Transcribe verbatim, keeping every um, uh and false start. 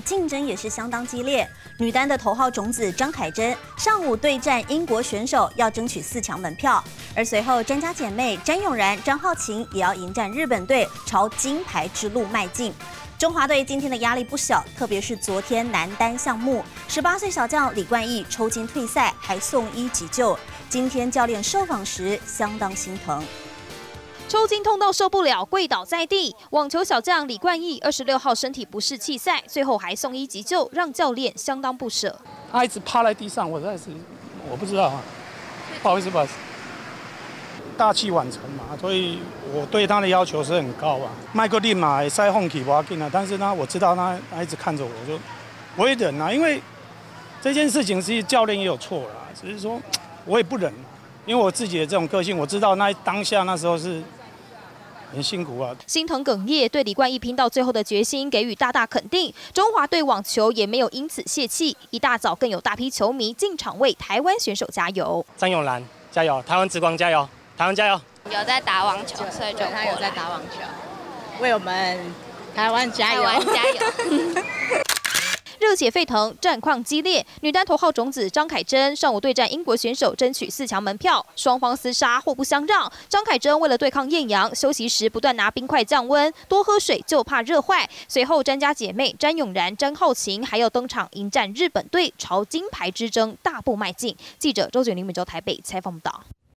竞争也是相当激烈。女单的头号种子张凯珍上午对战英国选手，要争取四强门票。而随后詹家姐妹詹咏然、张浩晴也要迎战日本队，朝金牌之路迈进。 中华队今天的压力不小，特别是昨天男单项目，十八岁小将李冠毅抽筋退赛，还送医急救。今天教练受访时相当心疼， 抽筋痛到受不了，跪倒在地。网球小将李冠毅二十六号身体不适弃赛，最后还送医急救，让教练相当不舍。 他一直趴在地上，我实在是我不知道啊，不好意思，不好意思。 大器晚成嘛，所以我对他的要求是很高啊。麦克利嘛，塞放弃不要紧啊，但是呢，我知道他他一直看着我，我就我也忍啊，因为这件事情其实教练也有错啦，只是说我也不忍，因为我自己的这种个性，我知道那当下那时候是很辛苦啊。 心疼哽咽，对李冠毅拼到最后的决心给予大大肯定。中华队网球也没有因此泄气，一大早更有大批球迷进场为台湾选手加油。 张咏然加油，台湾之光加油！ 台湾加油！ 有在打网球，所以就他有在打网球，为我们台湾加油！ 台湾加油！ 热血沸腾，战况激烈。女单头号种子张凯珍上午对战英国选手，争取四强门票，双方厮杀，互不相让。张凯珍为了对抗艳阳，休息时不断拿冰块降温，多喝水就怕热坏。随后詹家姐妹詹咏然、詹浩晴还要登场迎战日本队，朝金牌之争大步迈进。记者周九零每周台北采访报道。